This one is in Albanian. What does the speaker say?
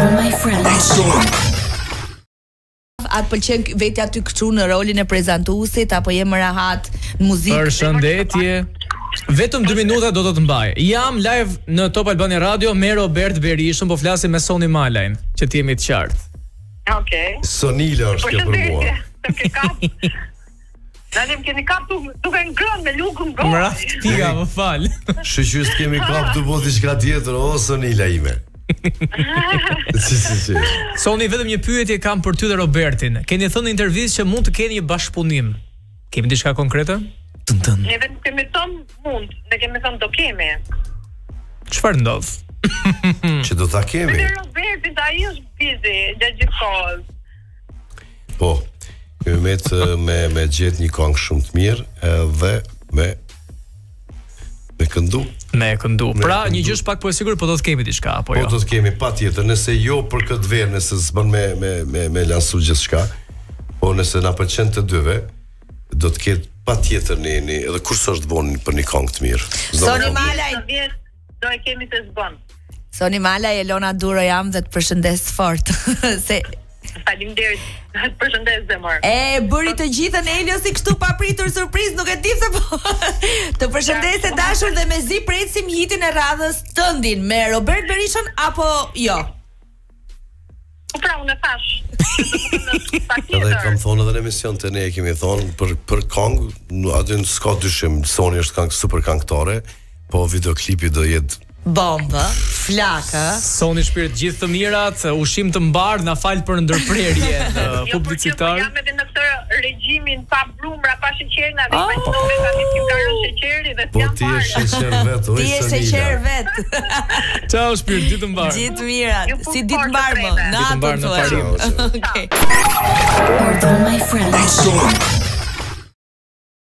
my friend. Atë pëlqen vetja ty këtu në rolin e prezantuesit apo je më rahat në muzikë? Përshëndetje. Vetëm 2 minuta do të mbaj. Jam live në Top Albania Radio me Robert Berisha, po flasim me Soni Malajin, që ti jemi të qartë. Okej. Sonila është kjo për mua. Dalim keni kap duke ngrënë me lukën gojë. Më raft piga, më fal. Shoqyrs kemi kap të bëj diçka tjetër, o Sonila ime. Si. Soni, vetëm një pyetje kam për ty dhe Robertin. Keni thënë në intervistë që mund të keni një bashkëpunim. Kemi diçka konkrete? Ne vetëm kemi thënë mund, ne kemi thënë do kemi. Çfarë ndodh? Që do ta kemi. Me Robertin ai është busy gjatë gjithë kohës. Po, kemi me gjetë një këngë shumë të mirë edhe me këndu. Me këndu. Pra, një gjë pak po e sigurt, po do të kemi diçka apo jo? Po do të kemi patjetër, nëse jo për këtë verë, nëse s'bën me lansu gjithçka, po nëse na pëlqen të dyve, do të ketë patjetër një edhe kurse është vonë për një këngë të mirë. Soni Malaj, do e kemi të zbën. Soni Malaj, Elona Duro jam dhe të përshëndes fort. Se Faleminderit. Përshëndes zemër. Bëri të gjithën Elios i kështu papritur surprizë, nuk e di se po. Të përshëndes e dashur dhe mezi presim hitin e radhës tëndin me Robert Berishën apo jo? Pra unë thash. Edhe kam thonë edhe në emision të ne kemi thonë për këngë, aty s'ka dyshim, Soni është super këngëtare, po videoklipi do jetë bombë, flakë. Soni shpirt gjithë të mirat, ushim të mbar, na fal për ndërprerje publicitar. Jam edhe në këtë regjimin pa brumra, pa sheqer, na vjen me kim ka rënë sheqeri dhe po ti je sheqer vet, oj. Ti je sheqer vet. Ciao shpirt, ditë mbar. Gjithë mirat, si ditë mbar më, Ditë mbar në Parim. Okay. Pardon my friend.